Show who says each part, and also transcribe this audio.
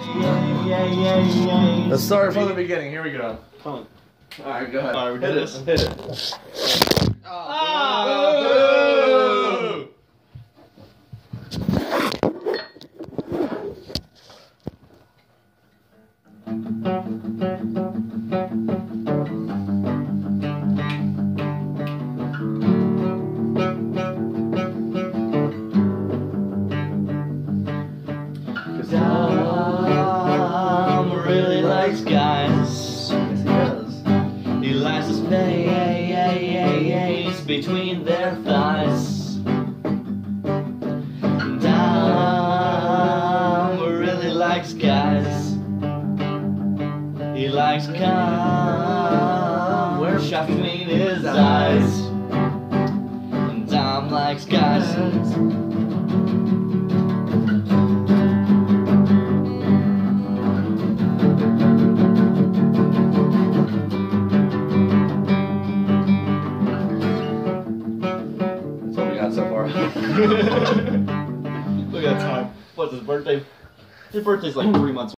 Speaker 1: Let's start from the beginning. Here we go.
Speaker 2: Come on.
Speaker 1: Alright, go ahead.
Speaker 2: Alright, we did it.
Speaker 1: Hit it.
Speaker 2: Oh!
Speaker 3: Dom really likes guys.
Speaker 1: Yes, he does.
Speaker 3: He likes the space between their thighs. Dom really likes guys. He likes cum where shot between his eyes. And Dom likes guys.
Speaker 1: That's what we got so far.
Speaker 2: Look at that time. What's his birthday? His birthday's like 3 months